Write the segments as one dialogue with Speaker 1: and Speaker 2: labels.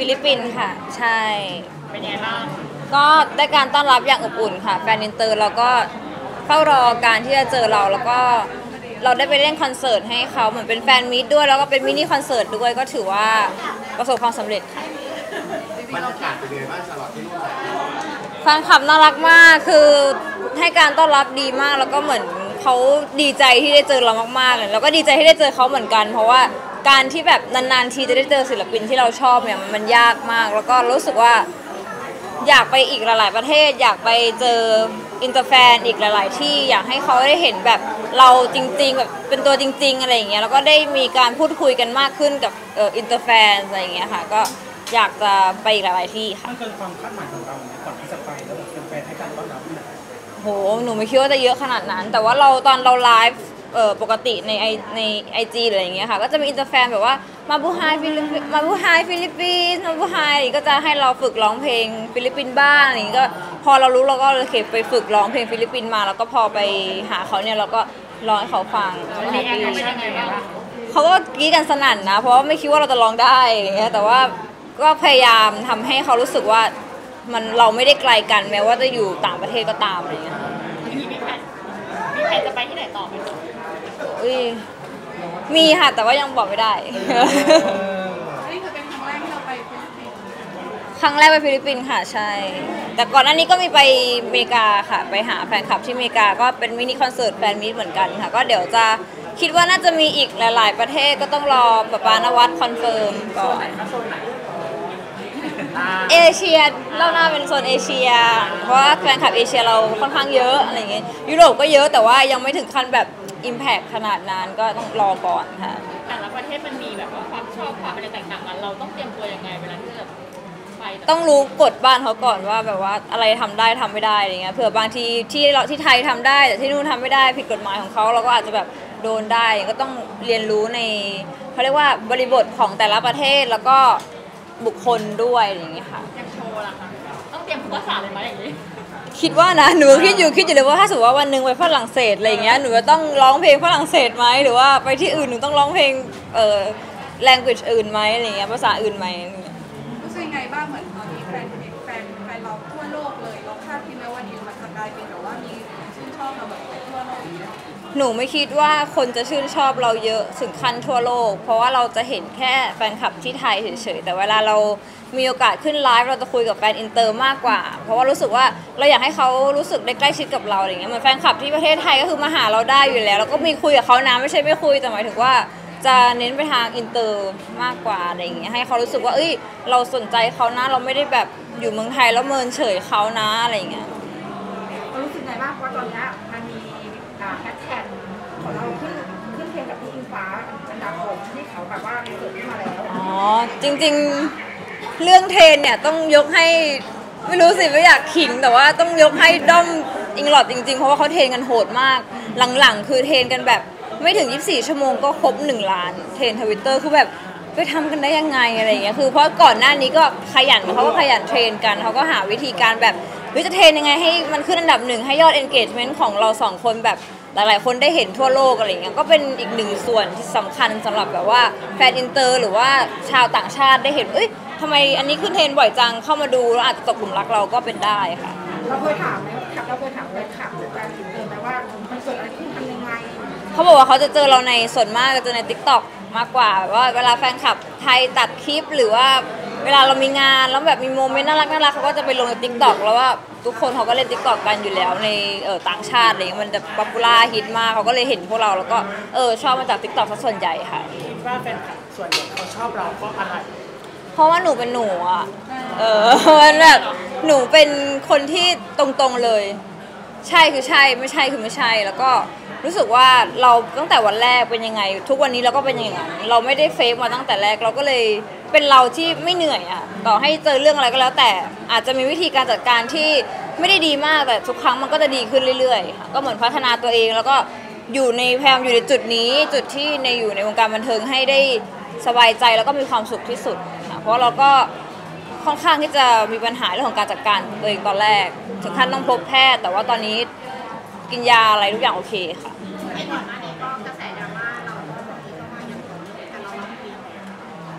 Speaker 1: ฟิลิปปินส์ค่ะใช่
Speaker 2: เป็นไงบ้าง
Speaker 1: ก็ได้การต้อนรับอย่างอบอุ่นค่ะแฟนอินเตอร์เราก็เฝ้ารอการที่จะเจอเราแล้วก็เราได้ไปเล่นคอนเสิร์ตให้เขาเหมือนเป็นแฟนมีตด้วยแล้วก็เป็นมินิคอนเสิร์ตด้วยก็ถือว่าประสบความสำเร็จค่ะ
Speaker 3: บรรยากาศเป็นยังไงบ้างชาลอตที่นู่น
Speaker 1: แฟนคลับน่ารักมากคือให้การต้อนรับดีมากแล้วก็เหมือนเขาดีใจที่ได้เจอเรามากๆเลยแล้วก็ดีใจที่ได้เจอเขาเหมือนกันเพราะว่าการที่แบบนานๆทีจะได้เจอศิลปินที่เราชอบเนี่ยมันยากมากแล้วก็รู้สึกว่าอยากไปอีกหลายๆประเทศอยากไปเจออินเตอร์แฟนอีกหลายๆที่อยากให้เขาได้เห็นแบบเราจริงๆแบบเป็นตัวจริงๆอะไรอย่างเงี้ยแล้วก็ได้มีการพูดคุยกันมากขึ้นกับอินเตอร์แฟนอะไรอย่างเงี้ยค่ะก็อยากจะไปอีกหลายๆที่ค่ะ
Speaker 4: มันเกินความคาดหมายของเราก่อนที่จะไปแล้วแบบแฟนๆให้การต้อนรับขนาด
Speaker 1: โหหนูไม่คิดว่าจะเยอะขนาดนั้นแต่ว่าเราตอนเราไลฟ์ปกติในไอจีหรืออะไรอย่างเงี้ยค่ะก็จะมีอินเตอร์แฟนแบบว่ามาบูไฮฟิลิปปินส์มาบูไฮฟิลิปปินส์มาบูไฮก็จะให้เราฝึกร้องเพลงฟิลิปปินส์บ้างอะไรอย่างเงี้ยก็พอเรารู้เราก็เลยไปฝึกร้องเพลงฟิลิปปินส์มาแล้วก็พอไปหาเขาเนี่ยเราก็ร้องให้เขาฟังเขาก็กรี๊ดกันสนั่นนะเพราะว่าไม่คิดว่าเราจะร้องได้อย่างเงี้ยแต่ว่าก็พยายามทำให้เขารู้สึกว่าเราไม่ได้ไกลกันแม้ว่าจะอยู่ต่างประเทศก็ตามอะไรเงี้ย
Speaker 2: มีแผนจะไปที่ไหนต่อไหม
Speaker 1: มีค่ะแต่ว่ายังบอกไม่ได้
Speaker 2: นี่คือเป็นครั้งแรกที่เราไปฟิลิปปินส์
Speaker 1: ครั้งแรกไปฟิลิปปินส์ค่ะใช่แต่ก่อนหน้านี้ก็มีไปอเมริกาค่ะไปหาแฟนคลับที่อเมริกาก็เป็นมินิคอนเสิร์ตแฟนมีตเหมือนกันค่ะก็เดี๋ยวจะคิดว่าน่าจะมีอีกหลายๆประเทศก็ต้องรอป๊าป๊านวัดคอนเฟิร์มก่อนเอเชียเราหน้าเป็นโซนเอเชียเพราะว่าแฟนคลับเอเชียเราค่อนข้างเยอะอะไรเงี้ยยุโรปก็เยอะแต่ว่ายังไม่ถึงขั้นแบบ Impact ขนาดนั้นก็ต้องรอก่อนค่ะ
Speaker 2: แต่ละประเทศมันมีแบบว่าความชอบความอะไรแตกต่างกันเราต้องเตรียมตัวยังไงเวลาที่จะไป
Speaker 1: ต้องรู้กฎบ้านเขาก่อนว่าแบบว่าอะไรทำได้ทำไม่ได้อะไรเงี้ยเผื่อบางทีที่ไทยทำได้แต่ที่นู่นทำไม่ได้ผิดกฎหมายของเขาเราก็อาจจะแบบโดนได้ก็ต้องเรียนรู้ในเขาเรียกว่าบริบทของแต่ละประเทศแล้วก็บุคคลด้วยอย่างเงี้ยค่ะ
Speaker 2: ยังโชว์ล่ะคะต้องเตรียมภาษาเลยไหมอย่างนี้
Speaker 1: คิดว่านะหนูคิดอยู่เลยว่าถ้าสมมติว่าวันหนึ่งไปฝรั่งเศสอะไรเงี้ยหนูจะต้องร้องเพลงฝรั่งเศสไหมหรือว่าไปที่อื่นหนูต้องร้องเพลงlanguage อื่นไหมอะไรเงี้ยภาษาอื่นไหม
Speaker 2: รู้สึกยังไงบ้างเหมือนตอนนี้แฟนเราทั่วโลกเลยเราคาดคิดไหมว่านี้มันจะกลายเป็นแบบว่ามีชื่นชอบเราแบบทั่วโลก
Speaker 1: หนูไม่คิดว่าคนจะชื่นชอบเราเยอะถึงขั้นทั่วโลกเพราะว่าเราจะเห็นแค่แฟนคลับที่ไทยเฉยๆแต่เวลาเรามีโอกาสขึ้นไลฟ์เราจะคุยกับแฟนอินเตอร์มากกว่าเพราะว่ารู้สึกว่าเราอยากให้เขารู้สึกได้ใกล้ชิดกับเราอย่างเงี้ยเหมือนแฟนคลับที่ประเทศไทยก็คือมาหาเราได้อยู่แล้วแล้วก็มีคุยกับเขานะไม่ใช่ไม่คุยแต่หมายถึงว่าจะเน้นไปทางอินเตอร์มากกว่าอะไรอย่างเงี้ยให้เขารู้สึกว่าเราสนใจเขานะเราไม่ได้แบบอยู่เมืองไทยแล้วเมินเฉยเขานะอะไรอย่างเงี้ย
Speaker 2: รู้สึกไงบ้างเพราะตอนนี้มันมีแฮชแท็กของเราขึ้นเทียมกับพี่อิงฟ้าอันดับ6ที่เขาแบบว่าเกิดขึ้นมาแล้ว
Speaker 1: อ๋อจริงๆเรื่องเทรนเนี่ยต้องยกให้ไม่รู้สิไม่อยากขิงแต่ว่าต้องยกให้ด้อมอิงลอดจริงๆเพราะว่าเขาเทรนกันโหดมากหลังๆคือเทรนกันแบบไม่ถึง24ชั่วโมงก็ครบ1ล้านเทรน Twitter คือแบบไปทำกันได้ยังไงอะไรอย่างเงี้ยคือเพราะก่อนหน้านี้ก็ขยันเขาก็ขยันเทรนกันเขาก็หาวิธีการแบบจะเทรนยังไงให้มันขึ้นอันดับ1ให้ยอด engagement ของเรา2คนแบบหลายๆคนได้เห็นทั่วโลกอะไรเงี้ยก็เป็นอีกหนึ่งส่วนที่สำคัญสำหรับแบบว่าแฟนอินเตอร์หรือว่าชาวต่างชาติได้เห็นทำไมอันนี้ขึ้นเทรนบ่อยจังเข้ามาดูแล้วอาจจะตกหลุมรักเราก็เป็นได้ค่ะ
Speaker 2: เราเคยถามไหมเราเคยถามเลยค่ะแฟนอินเตอร์ไหมว่ามันเกิดอะไรขึ้นทำยังไง
Speaker 1: เขาบอกว่าเขาจะเจอเราในส่วนมากจะเจอใน TikTok มากกว่าแบบว่าเวลาแฟนคลับไทยตัดคลิปหรือว่าเวลาเรามีงานแล้วแบบมีโมเมนต์น่ารักเขาก็จะไปลงใน TikTok แล้วว่าทุกคนเขาก็เล่น TikTok กันอยู่แล้วในต่างชาติอะไรเงี้ยมันจะป๊อปปูล่าฮิตมากเขาก็เลยเห็นพวกเราแล้วก็ชอบมาจาก TikTok ซะส่วนใหญ่ค่ะ
Speaker 4: คิดว่าแฟนคลับส่วนใหญ่เขาชอบเราเพราะอะไร
Speaker 1: เพราะว่าหนูเป็นหนูอ่ะมันแบบหนูเป็นคนที่ตรงๆเลยใช่คือใช่ไม่ใช่คือไม่ใช่แล้วก็รู้สึกว่าเราตั้งแต่วันแรกเป็นยังไงทุกวันนี้เราก็เป็นอย่างนั้นเราไม่ได้เฟกมาตั้งแต่แรกเราก็เลยเป็นเราที่ไม่เหนื่อยอ่ะต่อให้เจอเรื่องอะไรก็แล้วแต่อาจจะมีวิธีการจัดการที่ไม่ได้ดีมากแต่ทุกครั้งมันก็จะดีขึ้นเรื่อยๆค่ะก็เหมือนพัฒนาตัวเองแล้วก็อยู่ในพยายามอยู่ในจุดนี้จุดที่อยู่ในวงการบันเทิงให้ได้สบายใจแล้วก็มีความสุขที่สุดค่ะเพราะเราก็ค่อนข้างที่จะมีปัญหาเรื่องของการจัดการตัวเองตอนแรกถึงขั้นต้องพบแพทย์แต่ว่าตอนนี้กินยาอะไรทุกอย่างโอเคค่ะ
Speaker 2: ก่อนหน้านี้ก็กระแสดราม่าเราก็บอกว่ายังแต่เรารับดี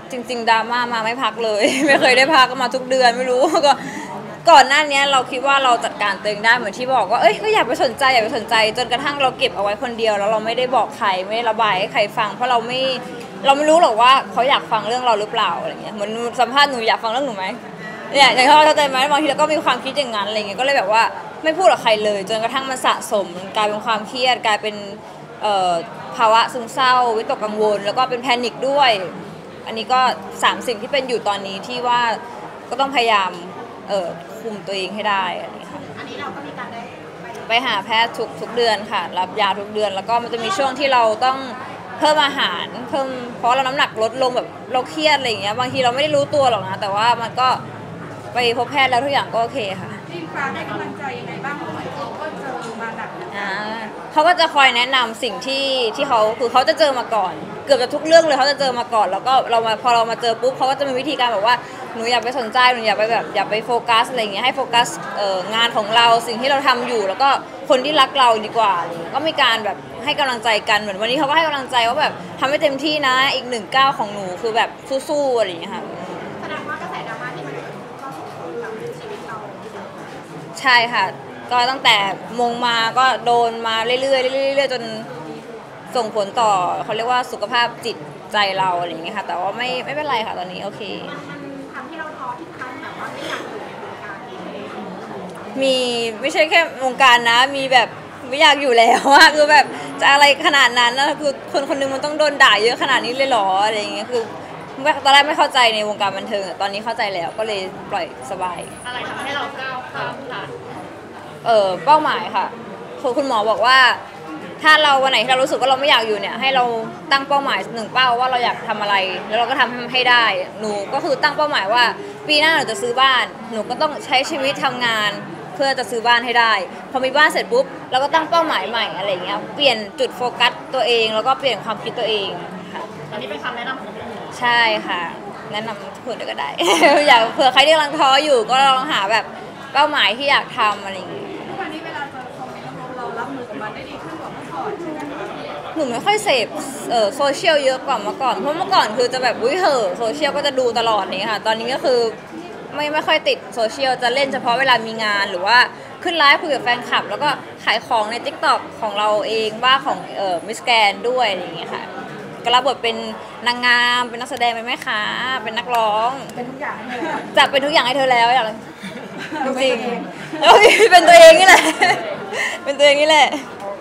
Speaker 1: จริงๆดราม่ามาไม่พักเลย ไม่เคยได้พักก็มาทุกเดือนไม่รู้ ก็ก่อนหน้านี้เราคิดว่าเราจัดการตัวเองได้เหมือนที่บอกว่าเอ้ยก็อย่าไปสนใจอย่าไปสนใจจนกระทั่งเราเก็บเอาไว้คนเดียวแล้วเราไม่ได้บอกใครไม่ได้ระบายให้ใครฟังเพราะเราไม่รู้หรอกว่าเขาอยากฟังเรื่องเราหรือเปล่าอะไรเงี้ยเหมือนสัมภาษณ์หนูอยากฟังเรื่องหนูไหมเนี่ยอย่างที่เข้าใจไหมบางทีเราก็มีความคิดอย่างนั้นอะไรเงี้ยก็เลยแบบว่าไม่พูดกับใครเลยจนกระทั่งมันสะสมกลายเป็นความเครียดกลายเป็นภาวะซึมเศร้าวิตกกังวลแล้วก็เป็นแพนิคด้วยอันนี้ก็3 สิ่งที่เป็นอยู่ตอนนี้ที่ว่าก็ต้องพยายามคุมตัวเองให้ได้อะไรอย่างเงี้ยค่ะ
Speaker 2: อันนี้เราก็มีการได้
Speaker 1: ไปหาแพทย์ทุกเดือนค่ะรับยาทุกเดือนแล้วก็มันจะมีช่วงที่เราต้องเพิ่มอาหารเพิ่มเพราะเราน้ำหนักลดลงแบบเราเครียดอะไรอย่างเงี้ยบางทีเราไม่ได้รู้ตัวหรอกนะแต่ว่ามันก็ไปพบแพทย์แล้วทุกอย่างก็โอเคค่ะ
Speaker 2: พี่ฟ้าได้กำลังใจยังไงบ้างเพราะเหมือนเขาก็เจอมาหนัก
Speaker 1: เขาก็จะคอยแนะนำสิ่งที่เขาคือเขาจะเจอมาก่อนเกือบจะทุกเรื่องเลยเขาจะเจอมาก่อนแล้วก็พอเรามาเจอปุ๊บเขาก็จะมีวิธีการแบบว่าหนูอย่าไปสนใจหนูอย่าไปแบบอย่าไปโฟกัสอะไรอย่างเงี้ยให้โฟกัสงานของเราสิ่งที่เราทำอยู่แล้วก็คนที่รักเราดีกว่าก็มีการแบบให้กำลังใจกันเหมือนวันนี้เขาก็ให้กำลังใจว่าแบบทำให้เต็มที่นะอีก1 ก้าวของหนูคือแบบสู้ๆอะไรอย่างเงี้ยค่ะ
Speaker 2: แสดงว่ากระแสดราม่าที่มันก็ส่งผลกับชีวิตเรา
Speaker 1: ใช่ค่ะก็ตั้งแต่มงมาก็โดนมาเรื่อยๆเรื่อยๆจนส่งผลต่อเขาเรียกว่าสุขภาพจิตใจเราอะไรอย่างเงี้ยค่ะแต่ว่าไม่เป็นไรค่ะตอนนี้โอเค
Speaker 2: มันทำให้เราท้อที่ขั้นแบบว่าไม่อยากอยู่ในวงการนี้
Speaker 1: มีไม่ใช่แค่วงการนะมีแบบไม่อยากอยู่แล้วว่าคือแบบจะอะไรขนาดนั้นนะคือคนนึงมันต้องโดนด่าเยอะขนาดนี้เลยหรออะไรอย่างเงี้ยคือตอนแรกไม่เข้าใจในวงการบันเทิงตอนนี้เข้าใจแล้วก็เลยปล่อยสบาย
Speaker 2: อะไรทำให้เราก้าวข้ามผ่าน
Speaker 1: เป้าหมายค่ะคุณหมอบอกว่าถ้าเราวันไหนที่เรารู้สึกว่าเราไม่อยากอยู่เนี่ยให้เราตั้งเป้าหมาย1 เป้าว่าเราอยากทำอะไรแล้วเราก็ทำให้ได้หนูก็คือตั้งเป้าหมายว่าปีหน้าหนูจะซื้อบ้านหนูก็ต้องใช้ชีวิตทำงานเพื่อจะซื้อบ้านให้ได้พอมีบ้านเสร็จปุ๊บเราก็ตั้งเป้าหมายใหม่อะไรเงี้ยเปลี่ยนจุดโฟกัสตัวเองแล้วก็เปลี่ยนความคิดตัวเองค่ะ
Speaker 2: อันนี้เป็นคำแนะนำของพี่
Speaker 1: ใช่ค่ะแนะนำทุกคนก็ได้ อยากเผื่อใครที่กำลังท้ออยู่ก็ลองหาแบบเป้าหมายที่อยากทำอะไรอย่างเงี้ย
Speaker 2: ทุกวันนี้เวลาเจอคอมเมนต์เรารับมือกับมันได้ดีขึ้นกว่าเมื่อก่อนใช่ไหม
Speaker 1: หนูไม่ค่อยเสพโซเชียลเยอะกว่าเมื่อก่อนเพราะเมื่อก่อนคือจะแบบเหอะโซเชียลก็จะดูตลอดนี้ค่ะตอนนี้ก็คือไม่ค่อยติดโซเชียลจะเล่นเฉพาะเวลามีงานหรือว่าขึ้นไลฟ์คุยกับแฟนคลับแล้วก็ขายของใน TikTok ของเราเองบ้างของมิสแกนด้วยอะไรอย่างเงี้ยค่ะก็รับบทเป็นนางงามเป็นนักแสดงเป็นแม่ค้าเป็นนักร้อง
Speaker 2: เป็นทุกอย่างให้เธอ
Speaker 1: จะเป็นทุกอย่างให้เธอแล้วอย่างจริงแล้วเป็นตัวเองนี่แหละเป็นตัวเองนี่แหละ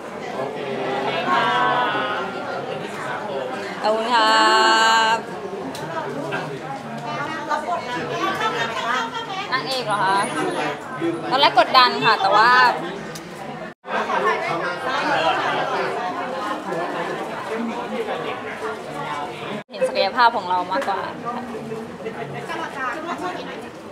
Speaker 1: ขอบคุณครับนางเอกเหรอคะตอนแรกกดดันค่ะแต่ว่าเห็นศักยภาพของเรามากกว่า